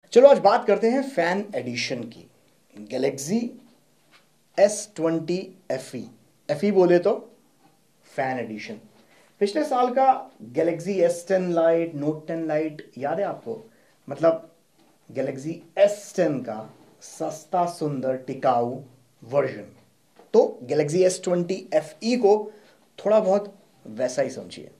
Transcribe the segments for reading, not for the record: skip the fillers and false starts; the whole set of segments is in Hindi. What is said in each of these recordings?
चलो आज बात करते हैं फैन एडिशन की। गैलेक्सी S20 FE, FE बोले तो फैन एडिशन। पिछले साल का Galaxy S10 light, note 10 light याद है आपको? मतलब गैलेक्सी S10 का सस्ता सुंदर टिकाऊ वर्जन। तो गैलेक्सी S20 FE को थोड़ा बहुत वैसा ही समझिए।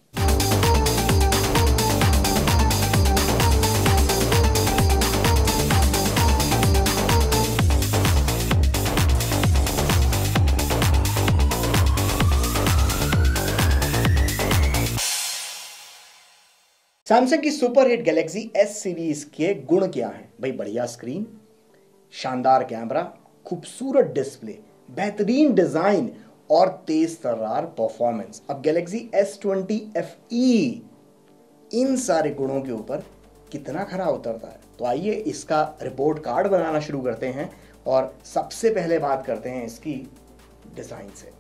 सैमसंग की सुपरहिट गैलेक्सी S सीरीज के गुण क्या हैं भाई? बढ़िया स्क्रीन, शानदार कैमरा, खूबसूरत डिस्प्ले, बेहतरीन डिजाइन और तेज तर्रार परफॉर्मेंस। अब गैलेक्सी S20 FE इन सारे गुणों के ऊपर कितना खरा उतरता है, तो आइए इसका रिपोर्ट कार्ड बनाना शुरू करते हैं। और सबसे पहले बात करते हैं इसकी डिजाइन से।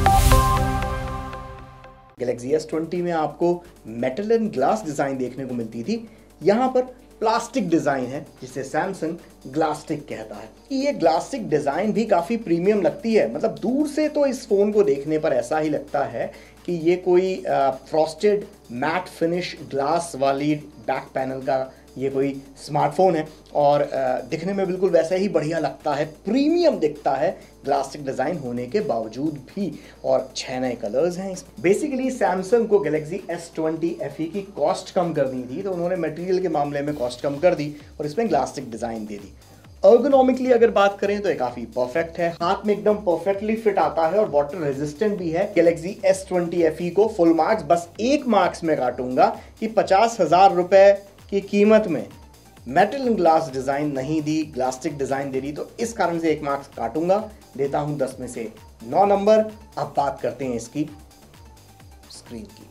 गैलेक्सी S20 में आपको मेटल एंड ग्लास डिजाइन देखने को मिलती थी, यहां पर प्लास्टिक डिजाइन है जिसे सैमसंग ग्लास्टिक कहता है। ये ग्लास्टिक डिजाइन भी काफी प्रीमियम लगती है। मतलब दूर से तो इस फोन को देखने पर ऐसा ही लगता है कि ये कोई फ्रॉस्टेड मैट फिनिश ग्लास वाली बैक पैनल का ये कोई स्मार्टफोन है, और दिखने में बिल्कुल वैसा ही बढ़िया लगता है, प्रीमियम दिखता है ग्लास्टिक डिजाइन होने के बावजूद भी। और 6 नए कलर्स हैं इसमें। बेसिकली सैमसंग को गैलेक्सी S20 FE की कॉस्ट कम करनी थी, तो उन्होंने मटेरियल के मामले में कॉस्ट कम कर दी और इसमें ग्लास्टिक डिजाइन दे दी। अर्गोनॉमिकली अगर बात करें तो ये काफी परफेक्ट है, हाथ में एकदम परफेक्टली फिट आता है और वाटर रेजिस्टेंट भी है। गैलेक्सी S20 FE को फुल मार्क्स बस 1 मार्क्स में काटूंगा कि 50,000 रुपए की कीमत में मेटल एंड ग्लास डिजाइन नहीं दी, ग्लास्टिक डिजाइन दे दी, तो इस कारण से 1 मार्क्स काटूंगा। देता हूं 10 में से 9 नंबर। अब बात करते हैं इसकी स्क्रीन की।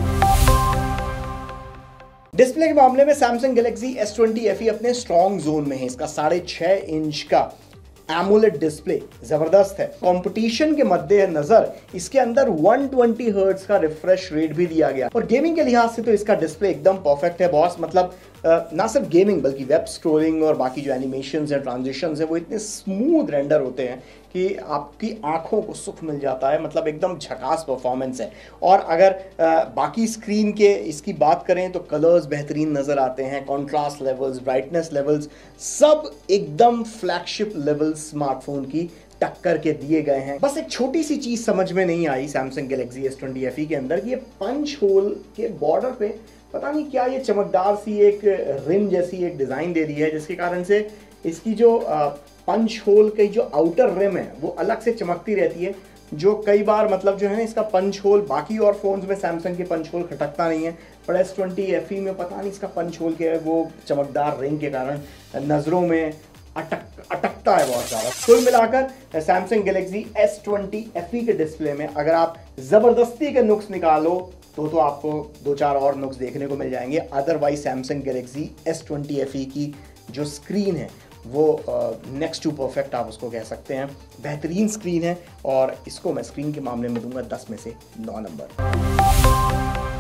डिस्प्ले के मामले में सैमसंग गैलेक्सी S20 FE अपने स्ट्रॉन्ग जोन में है। इसका 6.5 इंच का एमोलेड डिस्प्ले जबरदस्त है। कंपटीशन के मद्देनजर इसके अंदर 120 हर्ट्ज का रिफ्रेश रेट भी दिया गया, और गेमिंग के लिहाज से तो इसका डिस्प्ले एकदम परफेक्ट है बॉस। मतलब ना सिर्फ गेमिंग बल्कि वेब स्क्रोलिंग और बाकी जो एनिमेशंस है, ट्रांजिशंस है, वो इतने स्मूथ रेंडर होते हैं कि आपकी आंखों को सुख मिल जाता है। मतलब एकदम झकास परफॉर्मेंस है। और अगर बाकी स्क्रीन के इसकी बात करें तो कलर्स बेहतरीन नजर आते हैं, कॉन्ट्रास्ट लेवल्स, ब्राइटनेस लेवल्स सब एकदम फ्लैगशिप लेवल स्मार्टफोन की टक्कर के दिए गए हैं। बस एक छोटी सी चीज समझ में नहीं आई सैमसंग गैलेक्सी S20 FE के अंदर कि ये पंच होल के बॉर्डर पे पता नहीं क्या ये चमकदार सी एक रिम जैसी एक डिजाइन दे दी है, जिसके कारण से इसकी जो पंच होल की जो आउटर रिम है वो अलग से चमकती रहती है, जो कई बार मतलब जो है ना इसका पंच होल बाकी और फोन्स में सैमसंग के पंच होल खटकता नहीं है, पर S20 FE में पता नहीं इसका पंच होल क्या है, वो चमकदार रिंग के कारण नजरों में अटकता है बहुत ज्यादा। कुल मिलाकर सैमसंग गैलेक्सी S20 FE के डिस्प्ले में अगर आप जबरदस्ती के नुक्स निकालो तो आपको 2-4 और नुक्स देखने को मिल जाएंगे। Otherwise Samsung Galaxy S20 FE की जो स्क्रीन है वो नेक्स्ट टू परफेक्ट आप उसको कह सकते हैं। बेहतरीन स्क्रीन है और इसको मैं स्क्रीन के मामले में दूंगा 10 में से 9 नंबर।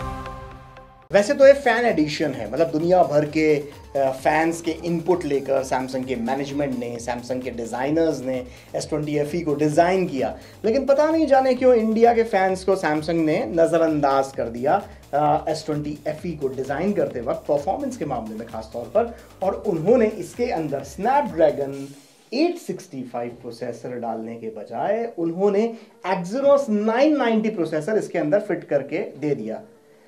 वैसे तो ये फैन एडिशन है, मतलब दुनिया भर के फैंस के इनपुट लेकर सैमसंग के मैनेजमेंट ने, सैमसंग के डिज़ाइनर्स ने S20 FE को डिज़ाइन किया, लेकिन पता नहीं जाने क्यों इंडिया के फैंस को सैमसंग ने नज़रअंदाज कर दिया S20 FE को डिज़ाइन करते वक्त परफॉर्मेंस के मामले में खास तौर पर। और उन्होंने इसके अंदर स्नैपड्रैगन 865 प्रोसेसर डालने के बजाय उन्होंने Exynos 990 प्रोसेसर इसके अंदर फिट करके दे दिया।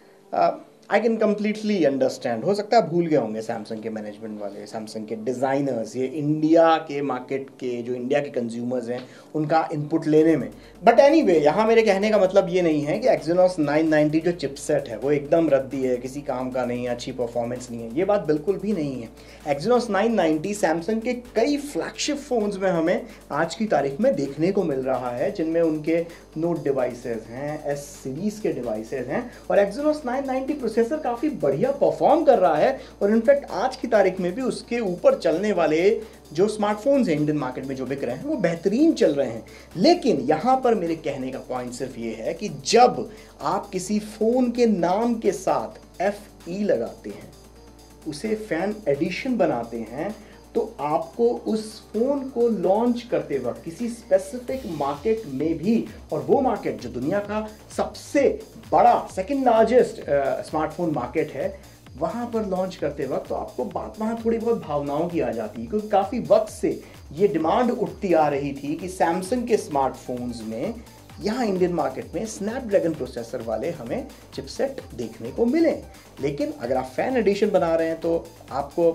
आई कैन कम्प्लीटली अंडरस्टैंड, हो सकता है भूल गए होंगे सैमसंग के मैनेजमेंट वाले, सैमसंग के डिज़ाइनर्स ये इंडिया के मार्केट के जो इंडिया के कंज्यूमर्स हैं उनका इनपुट लेने में। बट एनीवे यहाँ मेरे कहने का मतलब ये नहीं है कि Exynos 990 जो चिपसेट है वो एकदम रद्दी है, किसी काम का नहीं है, अच्छी परफॉर्मेंस नहीं है, ये बात बिल्कुल भी नहीं है। Exynos 990 सैमसंग के कई फ्लैगशिप फोन्स में हमें आज की तारीख में देखने को मिल रहा है, जिनमें उनके नोट डिवाइसेस हैं, S सीरीज के डिवाइसेस हैं, और Exynos 990 प्रोसेसर काफी बढ़िया परफॉर्म कर रहा है। और इनफैक्ट आज की तारीख में भी उसके ऊपर चलने वाले जो स्मार्टफोन्स हैं इंडियन मार्केट में जो बिक रहे हैं वो बेहतरीन चल रहे हैं। लेकिन यहां पर मेरे कहने का पॉइंट सिर्फ ये है कि जब आप किसी फोन के नाम के साथ FE लगाते हैं, उसे फैन एडिशन बनाते हैं, तो आपको उस फोन को लॉन्च करते वक्त किसी स्पेसिफिक मार्केट में भी, और वो मार्केट जो दुनिया का सबसे बड़ा सेकंड लार्जेस्ट स्मार्टफोन मार्केट है, वहां पर लॉन्च करते वक्त तो आपको बात वहां थोड़ी बहुत भावनाओं की आ जाती है, क्योंकि काफी वक्त से ये डिमांड उठती आ रही थी कि सैमसंग के स्मार्टफोन्स में यहाँ इंडियन मार्केट में स्नैपड्रैगन प्रोसेसर वाले हमें चिपसेट देखने को मिले। लेकिन अगर आप फैन एडिशन बना रहे हैं तो आपको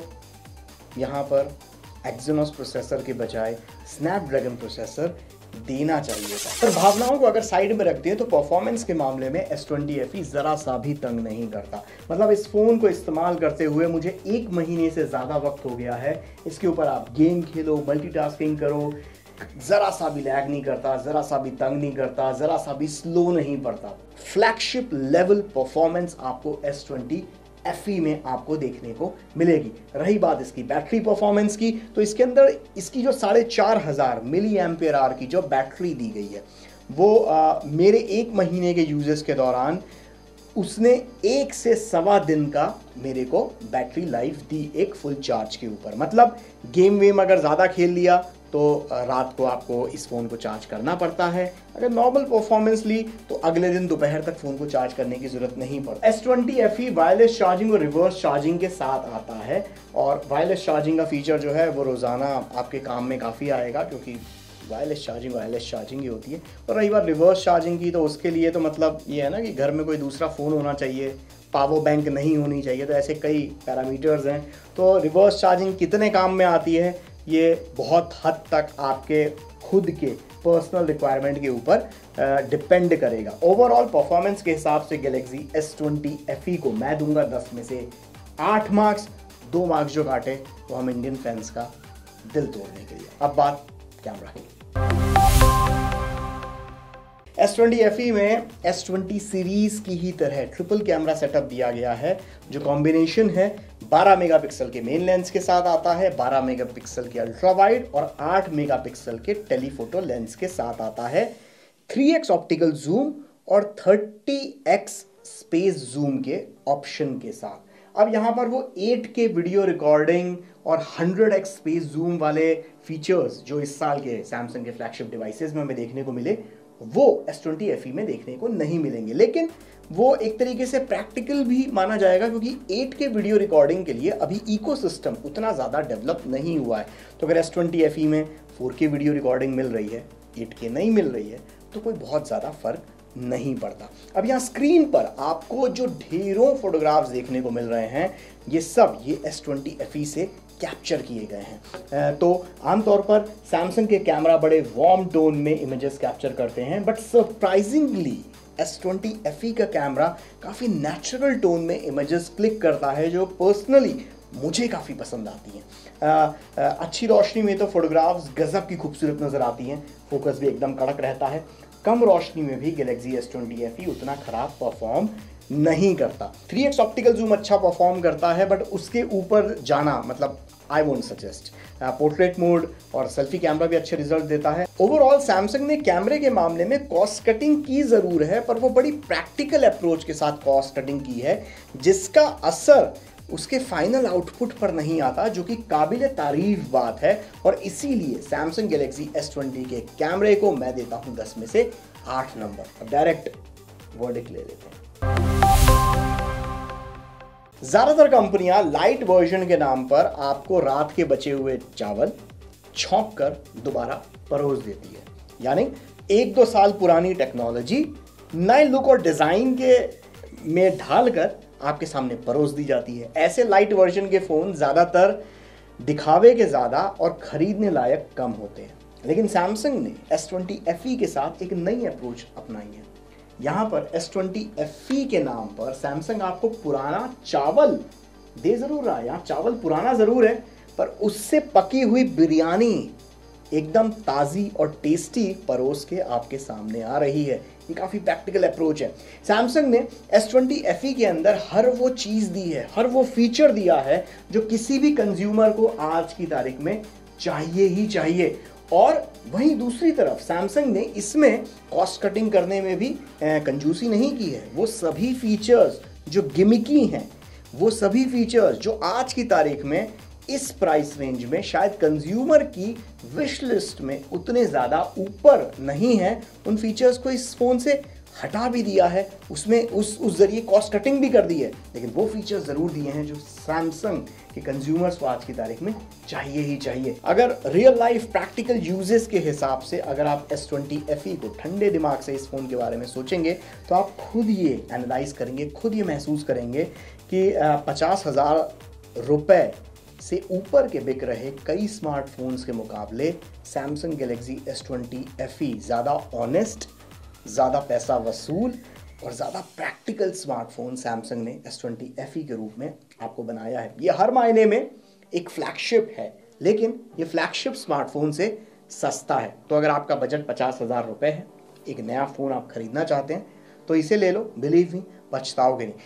यहाँ पर एक्सिनोस प्रोसेसर के बजाय स्नैपड्रैगन प्रोसेसर देना चाहिए था। पर भावनाओं को अगर साइड में रखते हैं तो परफॉर्मेंस के मामले में S20 FE जरा सा भी तंग नहीं करता। मतलब इस फोन को इस्तेमाल करते हुए मुझे 1 महीने से ज्यादा वक्त हो गया है। इसके ऊपर आप गेम खेलो, मल्टीटास्किंग करो, जरा सा भी लैग नहीं करता, जरा सा भी तंग नहीं करता, जरा सा भी स्लो नहीं पड़ता। फ्लैगशिप लेवल परफॉर्मेंस आपको S20 FE में आपको देखने को मिलेगी। रही बात इसकी बैटरी परफॉर्मेंस की, तो इसके अंदर इसकी जो 4500 मिली एम्पियर आवर की जो बैटरी दी गई है, वो मेरे 1 महीने के यूजेस के दौरान उसने 1 से सवा दिन का मेरे को बैटरी लाइफ दी एक फुल चार्ज के ऊपर। मतलब गेम वेम अगर ज़्यादा खेल लिया तो रात को आपको इस फ़ोन को चार्ज करना पड़ता है। अगर नॉर्मल परफॉर्मेंस ली तो अगले दिन दोपहर तक फ़ोन को चार्ज करने की ज़रूरत नहीं पड़ती। S20 FE वायरलेस चार्जिंग और रिवर्स चार्जिंग के साथ आता है, और वायरलेस चार्जिंग का फीचर जो है वो रोज़ाना आपके काम में काफ़ी आएगा, क्योंकि वायरलेस चार्जिंग ही होती है। और रही बात रिवर्स चार्जिंग की, तो उसके लिए तो मतलब ये है ना कि घर में कोई दूसरा फ़ोन होना चाहिए, पावर बैंक नहीं होनी चाहिए, तो ऐसे कई पैरामीटर्स हैं। तो रिवर्स चार्जिंग कितने काम में आती है ये बहुत हद तक आपके खुद के पर्सनल रिक्वायरमेंट के ऊपर डिपेंड करेगा। ओवरऑल परफॉर्मेंस के हिसाब से गैलेक्सी S20 FE को मैं दूंगा 10 में से 8 मार्क्स। 2 मार्क्स जो काटे वो हम इंडियन फैंस का दिल तोड़ने के लिए। अब बात कैमरा की। S20 FE में S20 सीरीज की ही तरह ट्रिपल कैमरा सेटअप दिया गया है, जो कॉम्बिनेशन है 12 मेगापिक्सल के मेन लेंस के साथ आता है, 12 मेगापिक्सल के अल्ट्रा वाइड और 8 मेगापिक्सल के टेलीफोटो लेंस के साथ आता है, 3x ऑप्टिकल जूम और 30x स्पेस जूम के ऑप्शन के साथ। अब यहां पर वो 8K वीडियो रिकॉर्डिंग और 100x स्पेस जूम वाले फीचर्स जो इस साल के सैमसंग के फ्लैगशिप डिवाइसेस में हमें देखने को मिले, वो S20 FE में देखने को नहीं मिलेंगे। लेकिन वो एक तरीके से प्रैक्टिकल भी माना जाएगा, क्योंकि 8K वीडियो रिकॉर्डिंग के लिए अभी इकोसिस्टम उतना ज़्यादा डेवलप नहीं हुआ है। तो अगर S20 FE में 4K वीडियो रिकॉर्डिंग मिल रही है, 8K नहीं मिल रही है, तो कोई बहुत ज़्यादा फर्क नहीं पड़ता। अब यहाँ स्क्रीन पर आपको जो ढेरों फोटोग्राफ्स देखने को मिल रहे हैं, ये सब ये S20 FE से कैप्चर किए गए हैं। तो आमतौर पर सैमसंग के कैमरा बड़े वार्म टोन में इमेजेस कैप्चर करते हैं, बट सरप्राइजिंगली S20 FE का कैमरा काफ़ी नेचुरल टोन में इमेजेस क्लिक करता है, जो पर्सनली मुझे काफ़ी पसंद आती हैं। अच्छी रोशनी में तो फोटोग्राफ्स गजब की खूबसूरत नज़र आती हैं, फोकस भी एकदम कड़क रहता है। कम रोशनी में भी गैलेक्सी S20 FE उतना ख़राब परफॉर्म नहीं करता। 3x ऑप्टिकल जूम अच्छा परफॉर्म करता है, बट उसके ऊपर जाना मतलब I won't suggest. Portrait mode और सेल्फी कैमरा भी अच्छे रिजल्ट देता है। ओवरऑल सैमसंग ने कैमरे के मामले में कॉस्ट कटिंग की ज़रूर है, पर वो बड़ी प्रैक्टिकल अप्रोच के साथ कॉस्ट कटिंग की है, जिसका असर उसके फाइनल आउटपुट पर नहीं आता, जो कि काबिल तारीफ बात है। और इसीलिए सैमसंग गैलेक्सी S20 के कैमरे को मैं देता हूं 10 में से 8 नंबर। अब डायरेक्ट वर्डिक्ट ले लेते हैं। ज्यादातर कंपनियां लाइट वर्जन के नाम पर आपको रात के बचे हुए चावल छौंक कर दोबारा परोस देती है, यानी 1-2 साल पुरानी टेक्नोलॉजी नए लुक और डिजाइन के में ढालकर आपके सामने परोस दी जाती है। ऐसे लाइट वर्जन के फोन ज्यादातर दिखावे के ज्यादा और खरीदने लायक कम होते हैं। लेकिन सैमसंग ने S20 FE के साथ एक नई अप्रोच अपनाई है। यहां पर S20 FE के नाम पर सैमसंग आपको पुराना चावल दे जरूर रहा है। यहाँ चावल पुराना जरूर है, पर उससे पकी हुई बिरयानी एकदम ताज़ी और टेस्टी परोस के आपके सामने आ रही है। ये काफ़ी प्रैक्टिकल अप्रोच है। सैमसंग ने S20 FE के अंदर हर वो चीज़ दी है, हर वो फीचर दिया है जो किसी भी कंज्यूमर को आज की तारीख में चाहिए ही चाहिए। और वहीं दूसरी तरफ सैमसंग ने इसमें कॉस्ट कटिंग करने में भी कंजूसी नहीं की है। वो सभी फीचर्स जो गिमिकी हैं, वो सभी फीचर्स जो आज की तारीख में इस प्राइस रेंज में शायद कंज्यूमर की विश लिस्ट में उतने ज़्यादा ऊपर नहीं है। उन फीचर्स को इस फ़ोन से हटा भी दिया है, उसमें उस जरिए कॉस्ट कटिंग भी कर दी है, लेकिन वो फीचर्स ज़रूर दिए हैं जो सैमसंग के कंज्यूमर्स को आज की तारीख में चाहिए ही चाहिए। अगर रियल लाइफ प्रैक्टिकल यूजेस के हिसाब से अगर आप S20 FE को ठंडे दिमाग से इस फ़ोन के बारे में सोचेंगे तो आप खुद ये एनालाइज करेंगे, खुद ये महसूस करेंगे कि 50,000 रुपये से ऊपर के बिक रहे कई स्मार्टफोन्स के मुकाबले सैमसंग गैलेक्सी S20 FE ज़्यादा ऑनेस्ट, ज़्यादा पैसा वसूल और ज़्यादा प्रैक्टिकल स्मार्टफोन सैमसंग ने S20 FE के रूप में आपको बनाया है। ये हर मायने में एक फ्लैगशिप है, लेकिन ये फ्लैगशिप स्मार्टफोन से सस्ता है। तो अगर आपका बजट 50,000 रुपये है, एक नया फ़ोन आप खरीदना चाहते हैं तो इसे ले लो, बिलीव मी पछताओगे नहीं।